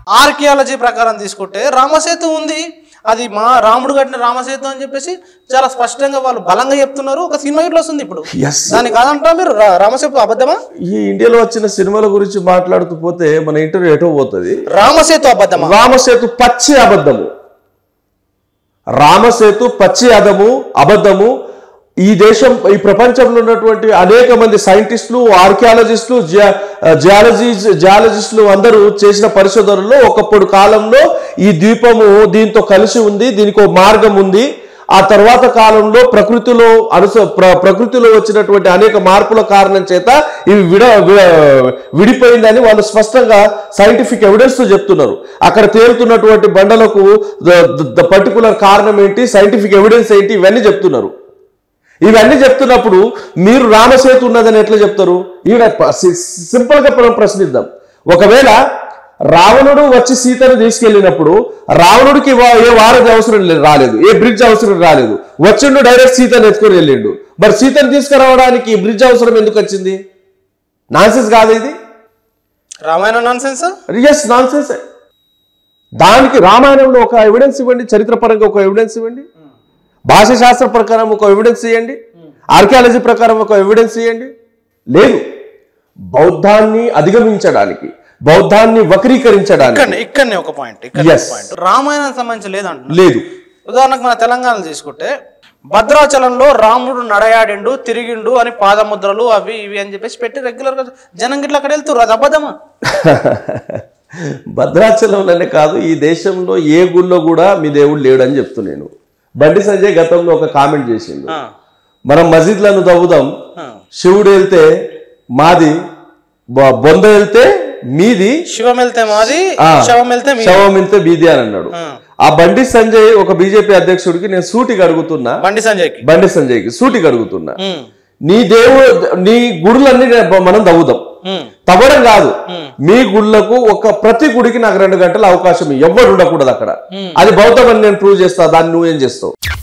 Archaeology ప్రకారం తీసుకుంటే రామసేతు ఉంది, అది మా రాముడు కట్టిన రామసేతు అని చెప్పేసి చాలా స్పష్టంగా వాళ్ళు బలంగా చెప్తున్నారు. ఒక సినిమా ఇట్లా వస్తుంది ఇప్పుడు, దాని కాదంటారా మీరు? రామసేతు అబద్ధమా? ఈ ఇండియాలో వచ్చిన సినిమాల గురించి మాట్లాడుతూ పోతే మన ఇంటర్వ్యూ ఎటో పోతుంది. రామసేతు అబద్ధమా? రామసేతు పచ్చి అబద్ధము. రామసేతు పచ్చి అబద్ధము. ఈ దేశం, ఈ ప్రపంచంలో ఉన్నటువంటి అనేక మంది సైంటిస్టులు, ఆర్కియాలజిస్టులు, జియాలజిస్టులు అందరూ చేసిన పరిశోధనలో ఒకప్పుడు కాలంలో ఈ ద్వీపము దీంతో కలిసి ఉంది, దీనికి ఒక మార్గం ఉంది. ఆ తర్వాత కాలంలో ప్రకృతిలో వచ్చినటువంటి అనేక మార్పుల కారణం చేత ఇవి విడిపోయిందని వాళ్ళు స్పష్టంగా సైంటిఫిక్ ఎవిడెన్స్ తో చెప్తున్నారు. అక్కడ తేలుతున్నటువంటి బండలకు పర్టికులర్ కారణం ఏంటి, సైంటిఫిక్ ఎవిడెన్స్ ఏంటి, ఇవన్నీ చెప్తున్నారు. ఇవన్నీ చెప్తున్నప్పుడు మీరు రామసేతు ఉన్నదని ఎట్లా చెప్తారు? ఈవిడ సింపుల్ గా మనం ప్రశ్నిద్దాం. ఒకవేళ రావణుడు వచ్చి సీతను తీసుకెళ్ళినప్పుడు రావణుడికి ఏ వారధి అవసరం రాలేదు, ఏ బ్రిడ్జ్ అవసరం రాలేదు, వచ్చిండు డైరెక్ట్ సీతను ఎత్తుకొని వెళ్ళిండు. మరి సీతను తీసుకురావడానికి బ్రిడ్జ్ అవసరం ఎందుకు వచ్చింది? నాన్సెన్స్ కాదు ఇది? రామాయణం నాన్సెన్స్? Yes, nonsense. దానికి రామాయణంలో ఒక ఎవిడెన్స్ ఇవ్వండి, చరిత్రపరంగా ఒక ఎవిడెన్స్ ఇవ్వండి, భాషా శాస్త్ర ప్రకారం ఒక ఎవిడెన్స్ ఇవ్వండి, ఆర్కియాలజీ ప్రకారం ఒక ఎవిడెన్స్ ఇవ్వండి. లేదు. బౌద్ధాన్ని అధిగమించడానికి, బౌద్ధాన్ని వక్రీకరించడానికి ఇక్కడనే ఒక పాయింట్, రామాయణం సంబంధించి లేదంట. లేదు. ఉదాహరణకు మన తెలంగాణలో తీసుకుంటే భద్రాచలంలో రాముడు నడయాడిండు, తిరిగిండు అని పాదముద్రలు అవి ఇవి అని చెప్పేసి పెట్టి రెగ్యులర్ గా జనం గిట్ల అక్కడ వెళ్తున్నారు. అది అబద్ధమా? భద్రాచలంలోనే కాదు, ఈ దేశంలో ఏ గుళ్ళో కూడా మీ దేవుడు లేడని చెప్తున్నాను. బండి సంజయ్ గతంలో ఒక కామెంట్ చేసిండు, మనం మసీద్లను తవ్వుదాం, శివుడు వెళ్తే మాది, బొంద వెళ్తే మీది, శివం వెళ్తే మాది, శవం వెళ్తే మీది అని అన్నాడు. ఆ బండి సంజయ్ ఒక బీజేపీ అధ్యక్షుడికి నేను సూటిగా అడుగుతున్నా, బండి సంజయ్కి సూటిగా అడుగుతున్నా, నీ నీ గుడులన్నీ మనం తవ్వుదాం, తవ్వడం కాదు, మీ గుళ్ళకు ప్రతి గుడికి నాకు 2 గంటల అవకాశం ఎవ్వరు ఉండకూడదు అక్కడ. అది బౌద్ధం అని నేను ప్రూవ్ చేస్తా, దాన్ని నువ్వేం చేస్తావు?